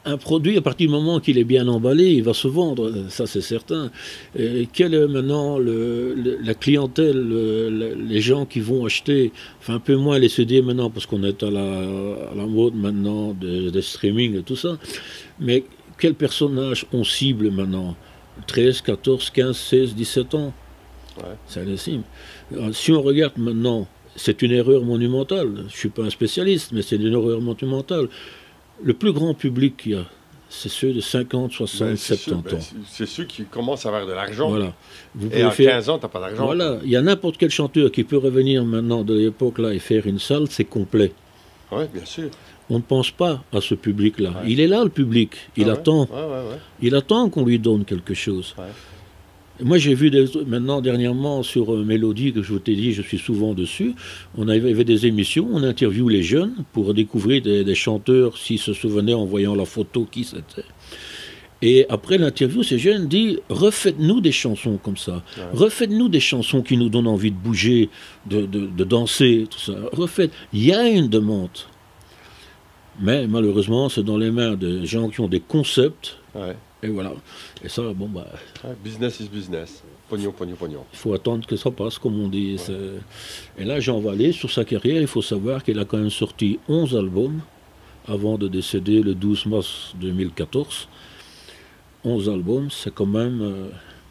Un produit, à partir du moment qu'il est bien emballé, il va se vendre, ça c'est certain. Et quelle est maintenant le, le, la clientèle, le, les gens qui vont acheter, enfin un peu moins les C D maintenant, parce qu'on est à la, à la mode maintenant des de streaming et tout ça, mais quels personnages on cible maintenant? treize, quatorze, quinze, seize, dix-sept ans. Ouais. Ça les cible. Si on regarde maintenant, c'est une erreur monumentale, je ne suis pas un spécialiste, mais c'est une erreur monumentale. Le plus grand public qu'il y a, c'est ceux de cinquante, soixante, ben, soixante-dix ans. Ben, c'est ceux qui commencent à avoir de l'argent. Voilà. Vous et à faire... quinze ans, tu n'as pas d'argent. Voilà. Il y a n'importe quel chanteur qui peut revenir maintenant de l'époque là et faire une salle, c'est complet. Oui, bien sûr. On ne pense pas à ce public-là. Ouais. Il est là, le public. Il ah, attend. Ouais. Ouais, ouais, ouais. Il attend qu'on lui donne quelque chose. Ouais. Moi, j'ai vu des, maintenant, dernièrement, sur euh, Mélodie, que je vous t'ai dit, je suis souvent dessus, on avait, avait des émissions, on interviewe les jeunes pour découvrir des, des chanteurs, s'ils se souvenaient en voyant la photo, qui c'était. Et après l'interview, ces jeunes disent, refaites-nous des chansons comme ça. Ouais. Refaites-nous des chansons qui nous donnent envie de bouger, de, de, de danser, tout ça. Refaites. Il y a une demande. Mais malheureusement, c'est dans les mains de gens qui ont des concepts. Ouais. Et voilà. Et ça, bon, bah. Business is business. Pognon, pognon, pognon. Il faut attendre que ça passe, comme on dit. Ouais. Et là, Jean Vallée, sur sa carrière, il faut savoir qu'il a quand même sorti onze albums avant de décéder le douze mars deux mille quatorze. onze albums, c'est quand même. Euh...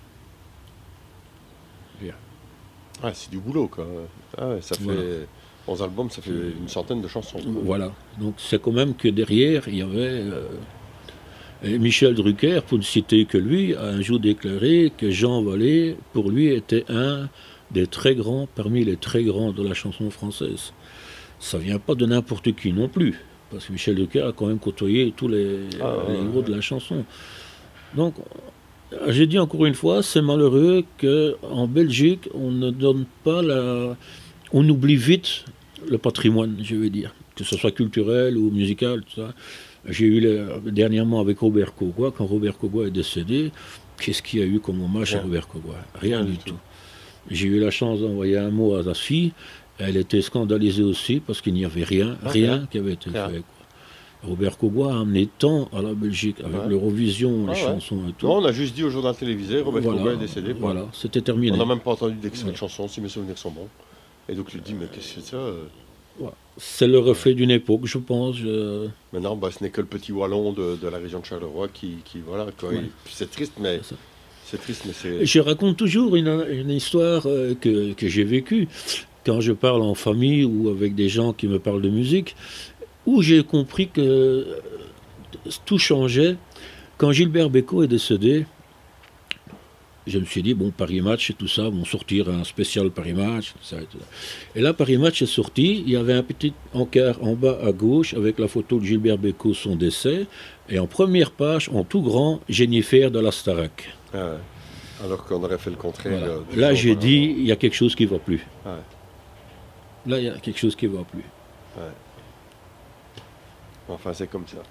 Bien. Ah, c'est du boulot, quoi. Ah ouais, ça fait. Voilà. onze albums, ça fait une centaine de chansons. Voilà. Donc, c'est quand même que derrière, il y avait. Euh... Et Michel Drucker, pour ne citer que lui, a un jour déclaré que Jean Vallée, pour lui, était un des très grands, parmi les très grands de la chanson française. Ça ne vient pas de n'importe qui non plus, parce que Michel Drucker a quand même côtoyé tous les, ah, les héros ouais. de la chanson. Donc, j'ai dit encore une fois, c'est malheureux qu'en Belgique, on ne donne pas la... On oublie vite le patrimoine, je veux dire, que ce soit culturel ou musical, tout ça. J'ai eu les, dernièrement avec Robert Cogoi, quand Robert Cogoi est décédé, qu'est-ce qu'il y a eu comme hommage ouais. à Robert Cogoi? Rien, Rien du tout. tout. J'ai eu la chance d'envoyer un mot à sa fille, elle était scandalisée aussi parce qu'il n'y avait rien, ah, rien ouais. qui avait été ouais. fait. Quoi. Robert Cogoi a amené tant à la Belgique, avec ouais. l'Eurovision, ah, les ouais. chansons et tout. Non, on a juste dit au journal télévisé, Robert voilà, Cogoi est décédé. Voilà, voilà. C'était terminé. On n'a même pas entendu d'extrait de chanson, si mes souvenirs sont bons. Et donc je lui dis, mais qu'est-ce que c'est ça? Ouais. C'est le reflet d'une époque, je pense. Je... Maintenant, bah, ce n'est que le petit wallon de, de la région de Charleroi qui, qui voilà, quoi. Ouais. C'est triste, mais c'est triste, mais c'est. Je raconte toujours une, une histoire euh, que, que j'ai vécue quand je parle en famille ou avec des gens qui me parlent de musique, où j'ai compris que tout changeait quand Gilbert Bécaud est décédé. Je me suis dit, bon, Paris Match et tout ça vont sortir un spécial Paris Match. Tout ça et, tout ça. Et là, Paris Match est sorti. Il y avait un petit encart en bas à gauche avec la photo de Gilbert Bécaud, son décès. Et en première page, en tout grand, Jennifer de la Starac. Ah ouais. Alors qu'on aurait fait le contraire. Voilà. Euh, là, j'ai dit, il y a quelque chose qui ne va plus. Ah ouais. Là, il y a quelque chose qui ne va plus. Ouais. Enfin, c'est comme ça.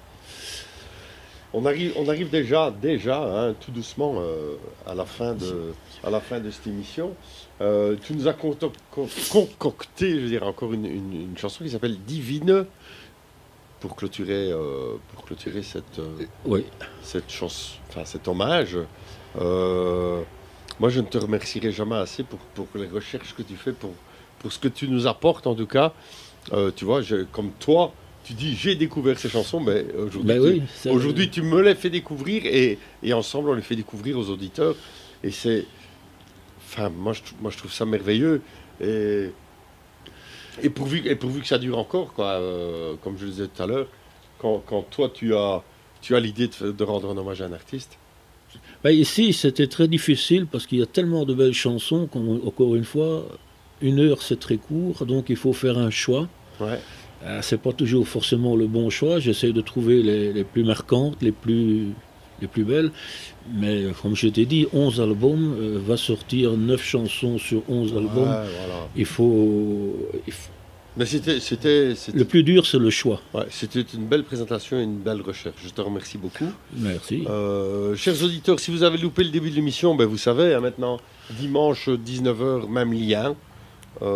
On arrive, on arrive déjà, déjà hein, tout doucement euh, à, la fin de, à la fin de cette émission. Euh, tu nous as concocté, je veux dire, encore une, une, une chanson qui s'appelle Divine pour clôturer, euh, pour clôturer cette, euh, oui. cette chance, enfin cet hommage. Euh, moi, je ne te remercierai jamais assez pour, pour les recherches que tu fais, pour, pour ce que tu nous apportes en tout cas. Euh, tu vois, je, comme toi. Tu dis, j'ai découvert ces chansons, mais aujourd'hui, ben oui, tu, aujourd'hui tu me les fais découvrir et, et ensemble, on les fait découvrir aux auditeurs. Et c'est... Enfin, moi je, moi, je trouve ça merveilleux. Et, et, pourvu, et pourvu que ça dure encore, quoi, euh, comme je le disais tout à l'heure, quand, quand toi, tu as, tu as l'idée de, de rendre un hommage à un artiste. Ben ici, c'était très difficile parce qu'il y a tellement de belles chansons qu'encore une fois, une heure, c'est très court, donc il faut faire un choix. Ouais. Euh, c'est pas toujours forcément le bon choix, j'essaie de trouver les, les plus marquantes, les plus, les plus belles, mais comme je t'ai dit, onze albums, euh, va sortir neuf chansons sur onze albums, ouais, voilà. il, faut, il faut... Mais c'était, c'était, c'était... Le plus dur, c'est le choix. Ouais, c'était une belle présentation et une belle recherche, je te remercie beaucoup. Merci. Euh, chers auditeurs, si vous avez loupé le début de l'émission, ben vous savez, hein, maintenant, dimanche dix-neuf heures, même lien.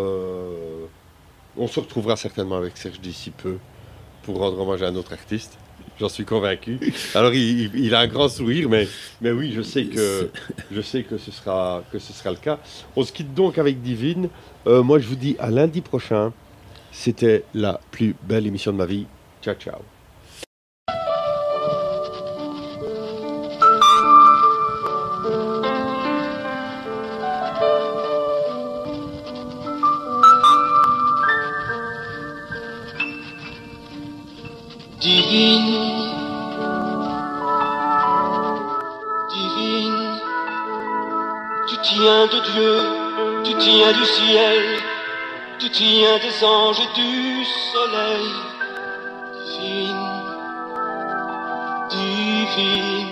Euh... On se retrouvera certainement avec Serge d'ici peu pour rendre hommage à un autre artiste. J'en suis convaincu. Alors, il, il a un grand sourire, mais, mais oui, je sais que, je sais que, ce sera, que ce sera le cas. On se quitte donc avec Divine. Euh, moi, je vous dis à lundi prochain. C'était la plus belle émission de ma vie. Ciao, ciao. Divine, divine, tu tiens de Dieu, tu tiens du ciel, tu tiens des anges et du soleil. Divine, divine,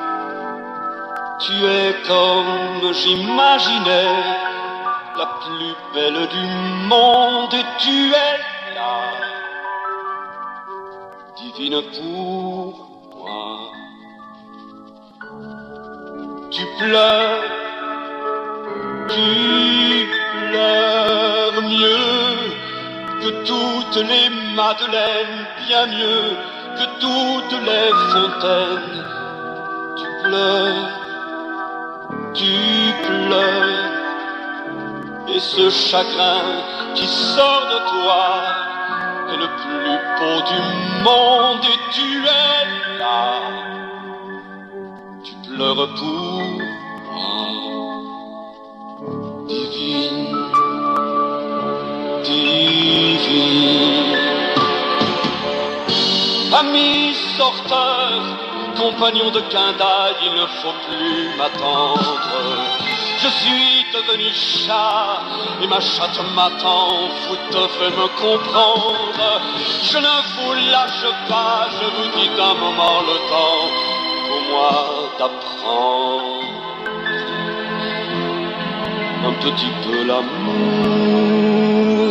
tu es comme j'imaginais, la plus belle du monde et tu es là. Divine pour moi, tu pleures, tu pleures mieux que toutes les madeleines, bien mieux que toutes les fontaines. Tu pleures, tu pleures, et ce chagrin qui sort de toi est le plus beau du monde et tu es là. Tu pleures pour moi, divine, divine. Ami sorteur, compagnon de quindaille, il ne faut plus m'attendre. Je suis devenu chat et ma chatte m'attend, vous devez me comprendre. Je ne vous lâche pas, je vous dis d'un moment le temps pour moi d'apprendre un petit peu l'amour.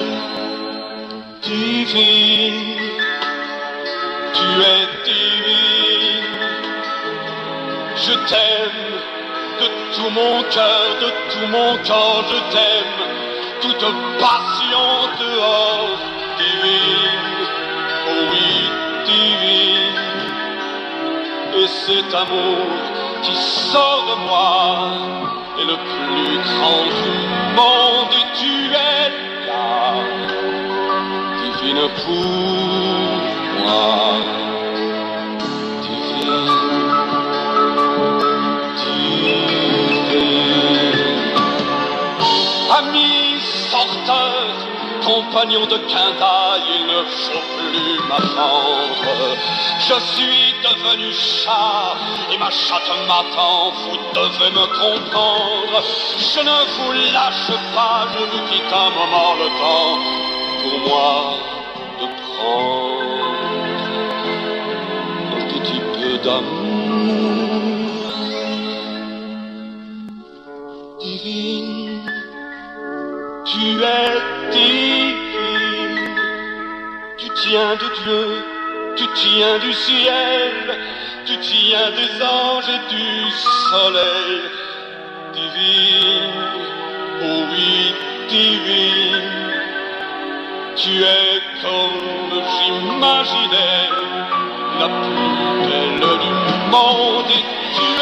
Divine, tu es divine, je t'aime. De tout mon cœur, de tout mon corps, je t'aime. Toute passion dehors, divine, oh oui, divine. Et cet amour qui sort de moi est le plus grand du monde et tu es là, divine pour moi. Ami sorteur, compagnon de quindaille, il ne faut plus m'attendre. Je suis devenu chat et ma chatte m'attend, vous devez me comprendre. Je ne vous lâche pas, je vous quitte un moment le temps pour moi de prendre un petit peu d'amour. Divine, tu es divine, tu tiens de Dieu, tu tiens du ciel, tu tiens des anges et du soleil. Divine, oh oui, divine, tu es comme j'imaginais, la plus belle du monde et tu